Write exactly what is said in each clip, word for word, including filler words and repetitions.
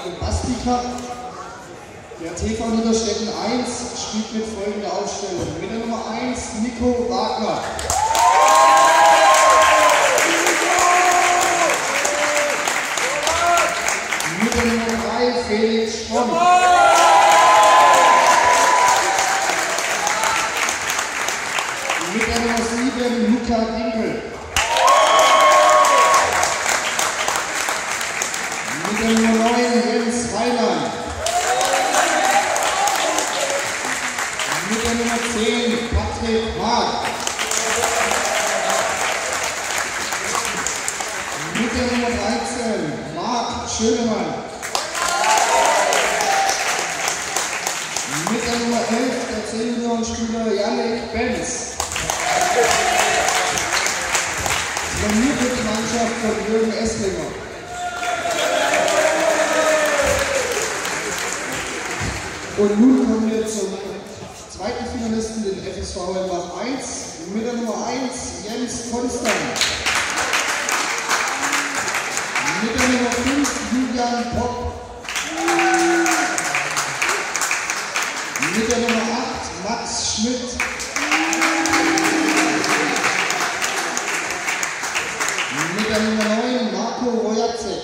gegen Bastika. Der T V Niederstetten eins spielt mit folgender Aufstellung. Mit der Nummer eins Nico Wagner. Mit der Nummer drei Felix Schromm. Mit der Nummer sieben Luca Dinkel. Mit der Nummer neun Jens Heimann. Mit der Nummer zehn Patrick Mark. Mit der Nummer dreizehn Marc Schönemann. Mit der Nummer elf der Seniorenspieler Yannick Benz. Trainiert wird die Mannschaft von Jürgen Esslinger. Und nun kommen wir zum zweiten Finalisten, den F S V Hollenbach eins, mit der Nummer eins Jens Konstant. Mit der Nummer fünf Julian Popp. Mit der Nummer acht Max Schmidt. Mit der Nummer neun Marco Rojacek.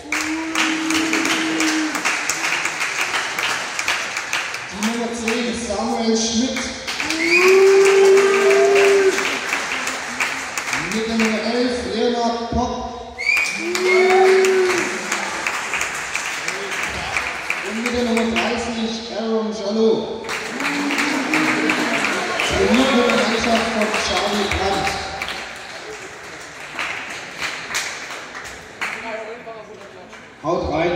Die Nummer zehn Samuel Schmidt. Mit der Nummer elf Leonard Popp. Und mit der Nummer dreißig Aaron Jalot. Trainiert wird die Mannschaft von Charlie Brandt. Haut rein.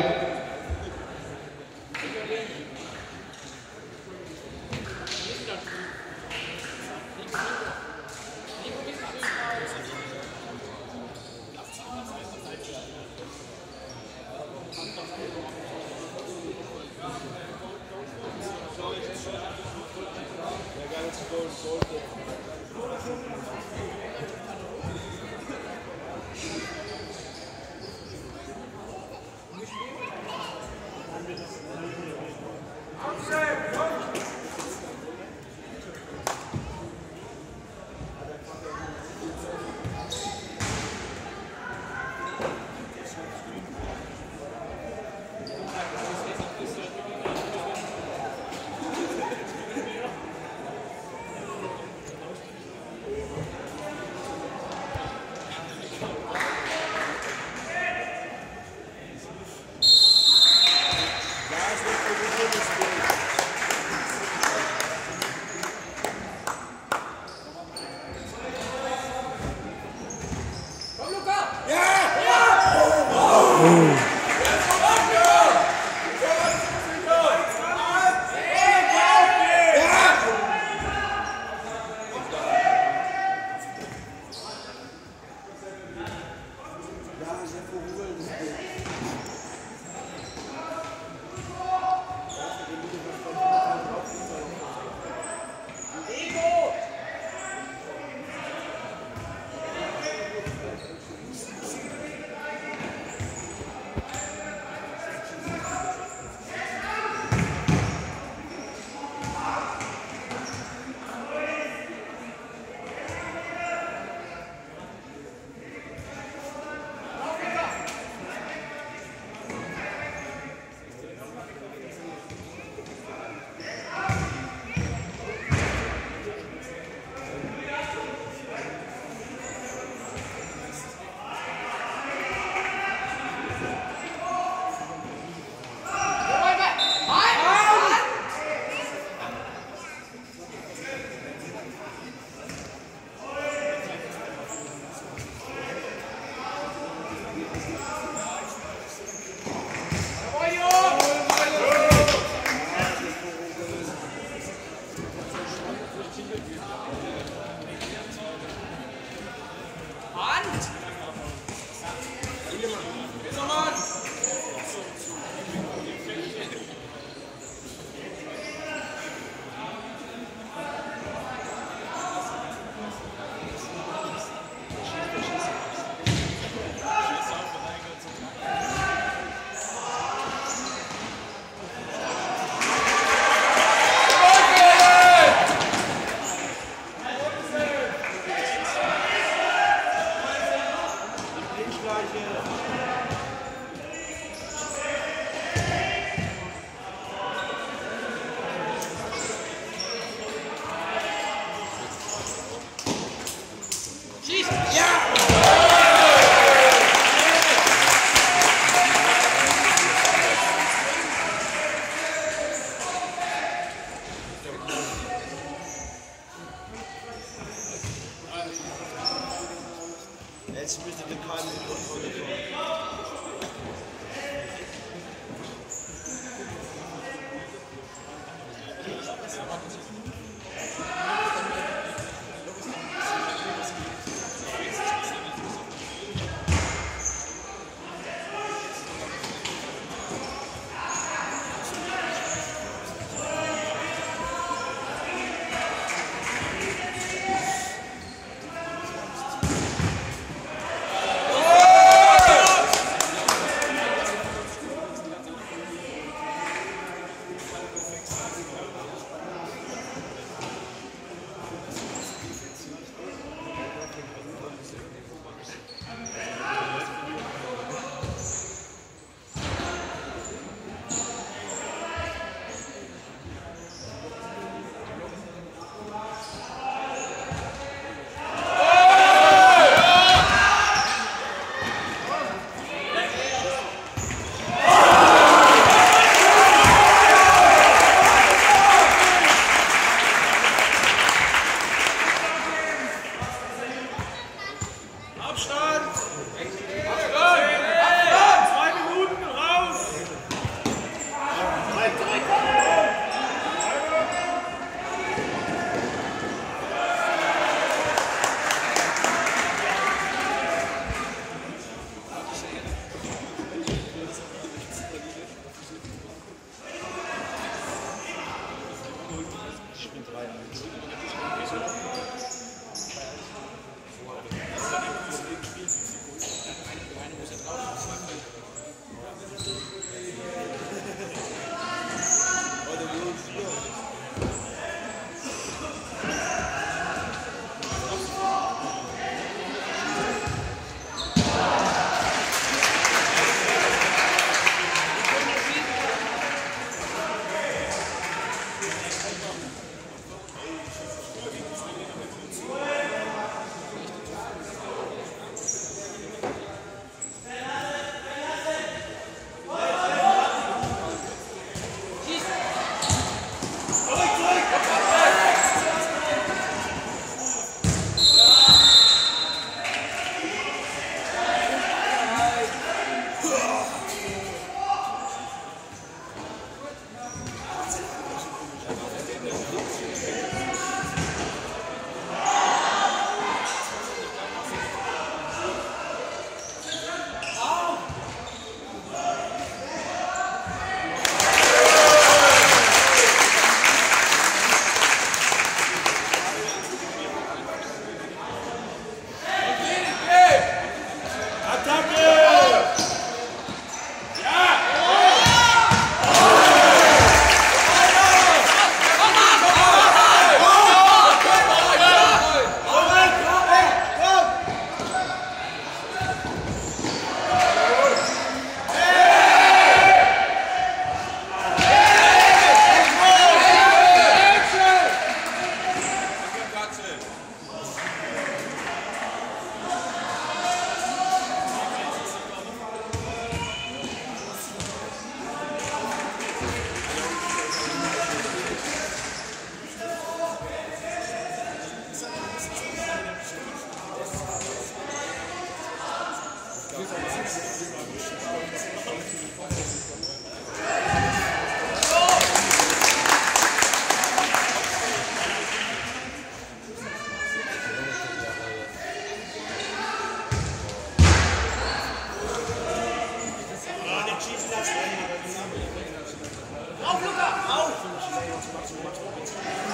Auf, Luca! Auf!